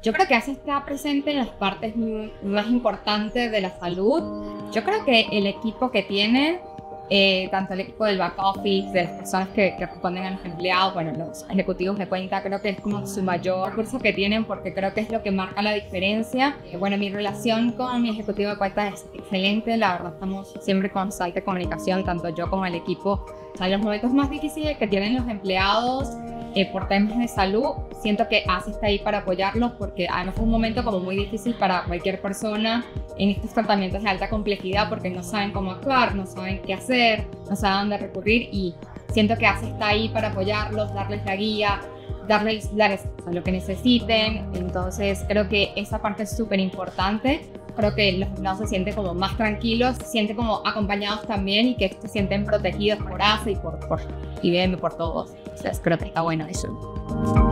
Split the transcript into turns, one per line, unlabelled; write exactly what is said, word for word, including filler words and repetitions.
Yo creo que ACE está presente en las partes más importantes de la salud. Yo creo que el equipo que tienen, eh, tanto el equipo del back office, de las personas que, que responden a los empleados, bueno, los ejecutivos de cuenta, creo que es como su mayor recurso que tienen, porque creo que es lo que marca la diferencia. Eh, bueno, mi relación con mi ejecutivo de cuenta es excelente, la verdad estamos siempre en constante comunicación, tanto yo como el equipo. O sea, en los momentos más difíciles que tienen los empleados, Eh, por temas de salud, siento que ACE está ahí para apoyarlos, porque además fue un momento como muy difícil para cualquier persona en estos tratamientos de alta complejidad, porque no saben cómo actuar, no saben qué hacer, no saben a dónde recurrir, y siento que ACE está ahí para apoyarlos, darles la guía, darles, darles o sea, lo que necesiten. Entonces creo que esa parte es súper importante. Creo que los empleados se sienten como más tranquilos, se sienten como acompañados también, y que se sienten protegidos por ACE y por, por I B M, por todos. Entonces creo que está bueno eso.